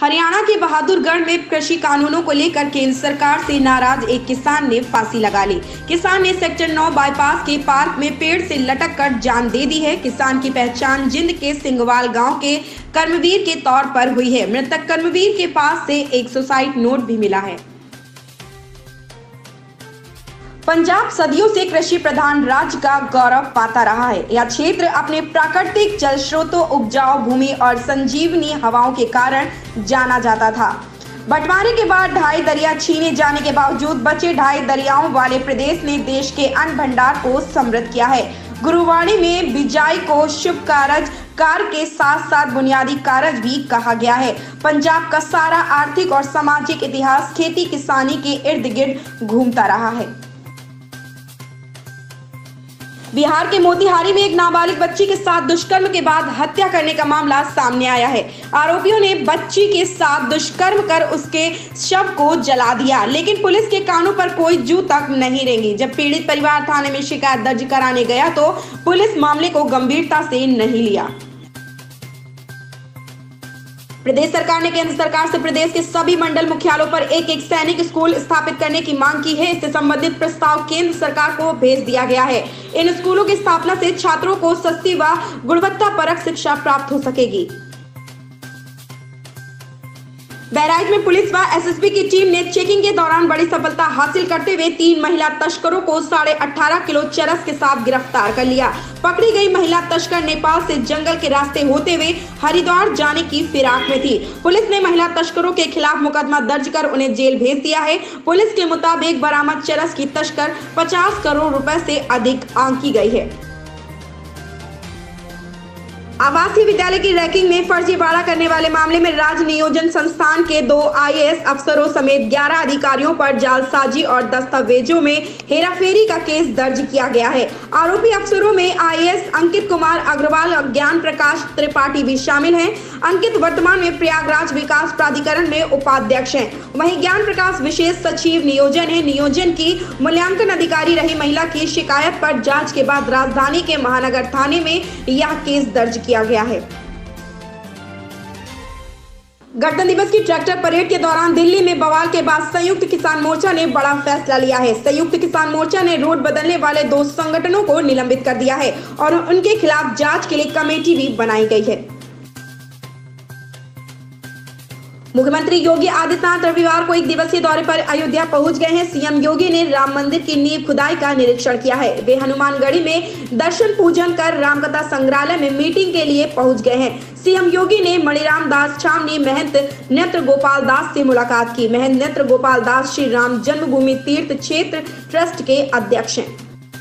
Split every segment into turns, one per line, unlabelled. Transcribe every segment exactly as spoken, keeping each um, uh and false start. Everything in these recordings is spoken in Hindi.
हरियाणा के बहादुरगढ़ में कृषि कानूनों को लेकर केंद्र सरकार से नाराज एक किसान ने फांसी लगा ली। किसान ने सेक्टर नौ बाईपास के पार्क में पेड़ से लटक कर जान दे दी है। किसान की पहचान जिंद के सिंगवाल गांव के कर्मवीर के तौर पर हुई है। मृतक कर्मवीर के पास से एक सुसाइड नोट भी मिला है। पंजाब सदियों से कृषि प्रधान राज्य का गौरव पाता रहा है। यह क्षेत्र अपने प्राकृतिक जल स्रोतों, उपजाऊ भूमि और संजीवनी हवाओं के कारण जाना जाता था। बंटवारे के बाद ढाई दरिया छीने जाने के बावजूद बचे ढाई दरियाओं वाले प्रदेश ने देश के अन्न भंडार को समृद्ध किया है। गुरुवाणी में बिजाई को शुभ कारज कार के साथ साथ बुनियादी कारज भी कहा गया है। पंजाब का सारा आर्थिक और सामाजिक इतिहास खेती किसानी के इर्द गिर्द घूमता रहा है। बिहार के मोतिहारी में एक नाबालिग बच्ची के साथ दुष्कर्म के बाद हत्या करने का मामला सामने आया है। आरोपियों ने बच्ची के साथ दुष्कर्म कर उसके शव को जला दिया, लेकिन पुलिस के कानों पर कोई जू तक नहीं रेंगी। जब पीड़ित परिवार थाने में शिकायत दर्ज कराने गया तो पुलिस मामले को गंभीरता से नहीं लिया। प्रदेश सरकार ने केंद्र सरकार से प्रदेश के सभी मंडल मुख्यालयों पर एक एक सैनिक स्कूल स्थापित करने की मांग की है। इससे संबंधित प्रस्ताव केंद्र सरकार को भेज दिया गया है। इन स्कूलों की स्थापना से छात्रों को सस्ती व गुणवत्तापरक शिक्षा प्राप्त हो सकेगी। बहराइच में पुलिस व एसएसबी की टीम ने चेकिंग के दौरान बड़ी सफलता हासिल करते हुए तीन महिला तस्करों को साढ़े अठारह किलो चरस के साथ गिरफ्तार कर लिया। पकड़ी गई महिला तस्कर नेपाल से जंगल के रास्ते होते हुए हरिद्वार जाने की फिराक में थी। पुलिस ने महिला तस्करों के खिलाफ मुकदमा दर्ज कर उन्हें जेल भेज दिया है। पुलिस के मुताबिक बरामद चरस की तस्कर पचास करोड़ रुपए से अधिक आंकी गई है। आवासीय विद्यालय की रैंकिंग में फर्जीवाड़ा करने वाले मामले में राज्य नियोजन संस्थान के दो आईएएस अफसरों समेत ग्यारह अधिकारियों पर जालसाजी और दस्तावेजों में हेराफेरी का केस दर्ज किया गया है। आरोपी अफसरों में आईएएस अंकित कुमार अग्रवाल और ज्ञान प्रकाश त्रिपाठी भी शामिल हैं। अंकित वर्तमान में प्रयागराज विकास प्राधिकरण में उपाध्यक्ष हैं। वहीं ज्ञान प्रकाश विशेष सचिव नियोजन है। नियोजन की मूल्यांकन अधिकारी रही महिला की शिकायत पर जांच के बाद राजधानी के महानगर थाने में यह केस दर्ज किया गया है। गणतंत्र दिवस की ट्रैक्टर परेड के दौरान दिल्ली में बवाल के बाद संयुक्त किसान मोर्चा ने बड़ा फैसला लिया है। संयुक्त किसान मोर्चा ने रोड बदलने वाले दो संगठनों को निलंबित कर दिया है और उनके खिलाफ जांच के लिए कमेटी भी बनाई गई है। मुख्यमंत्री योगी आदित्यनाथ रविवार को एक दिवसीय दौरे पर अयोध्या पहुंच गए हैं। सीएम योगी ने राम मंदिर की नींव खुदाई का निरीक्षण किया है। वे हनुमानगढ़ी में दर्शन पूजन कर रामकथा संग्रहालय में मीटिंग के लिए पहुंच गए हैं। सीएम योगी ने मणिराम दास छावनी महंत नेत्र गोपाल दास से मुलाकात की। महंत नेत्र गोपाल दास श्री राम जन्मभूमि तीर्थ क्षेत्र ट्रस्ट के अध्यक्ष हैं।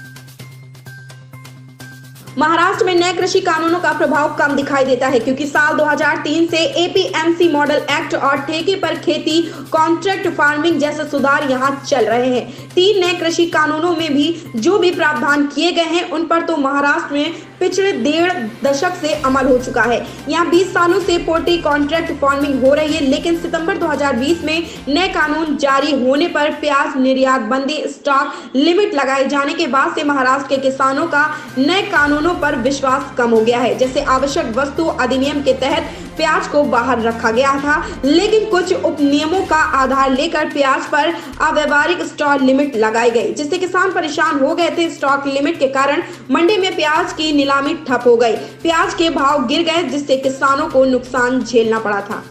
महाराष्ट्र में नए कृषि कानूनों का प्रभाव कम दिखाई देता है, क्योंकि साल दो हज़ार तीन से एपीएमसी मॉडल एक्ट और ठेके पर खेती कॉन्ट्रैक्ट फार्मिंग जैसे सुधार यहां चल रहे हैं। तीन नए कृषि कानूनों में भी जो भी प्रावधान किए गए हैं उन पर तो महाराष्ट्र में पिछले डेढ़ दशक से अमल हो चुका है। यहाँ बीस सालों से पोल्ट्री कॉन्ट्रैक्ट फार्मिंग हो रही है, लेकिन सितंबर दो हज़ार बीस में नए कानून जारी होने पर प्याज निर्यात बंदी, स्टॉक लिमिट लगाए जाने के बाद से महाराष्ट्र के किसानों का नए कानूनों पर विश्वास कम हो गया है। जैसे आवश्यक वस्तु अधिनियम के तहत प्याज को बाहर रखा गया था, लेकिन कुछ उप नियमों का आधार लेकर प्याज पर अव्यवहारिक स्टॉक लिमिट लगाई गई, जिससे किसान परेशान हो गए थे। स्टॉक लिमिट के कारण मंडी में प्याज की नीलामी ठप हो गई, प्याज के भाव गिर गए, जिससे किसानों को नुकसान झेलना पड़ा था।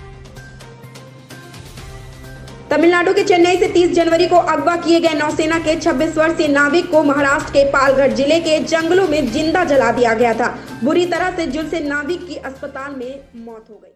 तमिलनाडु के चेन्नई से तीस जनवरी को अगवा किए गए नौसेना के छब्बीस वर्षीय नाविक को महाराष्ट्र के पालघर जिले के जंगलों में जिंदा जला दिया गया था। बुरी तरह से झुलसे नाविक की अस्पताल में मौत हो गई।